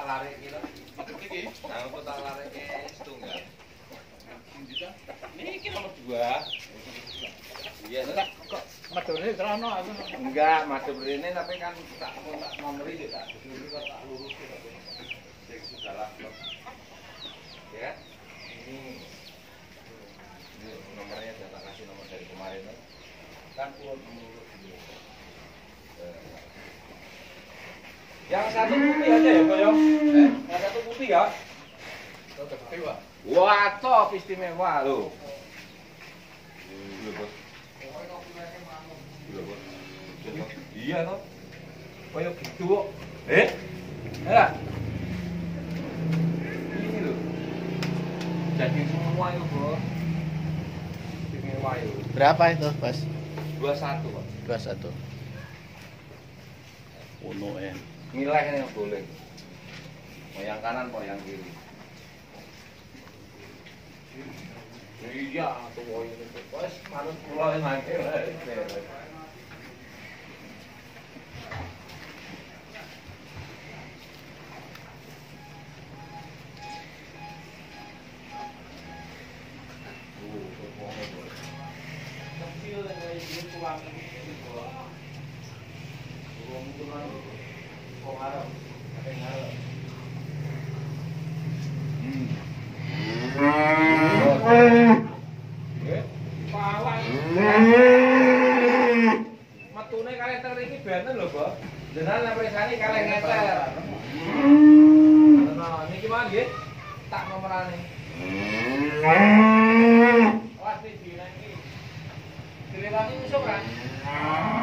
lari iki lho. Iki. Nah, aku tak lari ke setunggal. Niki nomor 2. Iya, kok medone terano aku. Enggak, madhep rene tapi kan tak nomori sik tak dulu kok tak lurus tapi sing sudah laptop. Ya. Ini nomornya sudah tak kasih nomor dari kemarin kan urut menurut dulu. Yang satu putih aja ya, Boyo? Yang satu putih ya? Wah, top istimewa loh. Iya toh. Kayak gitu kok. Ya. Ini loh. Jadi semua itu, Bro. Istimewa itu. Berapa itu, Mas? 21, Pak. 21. Uno en. Milih yang boleh. Mau yang kanan, mau yang kiri. Iya, tuh mau ini tuh. Wes, manut kula lagi. Metune kalih ter iki benten lho, Bos. Jenengan presane kalih ngeter. Nah, niki mah nggih. Tak nomorane. Wah, iki dina iki. Direwangi musuh kan?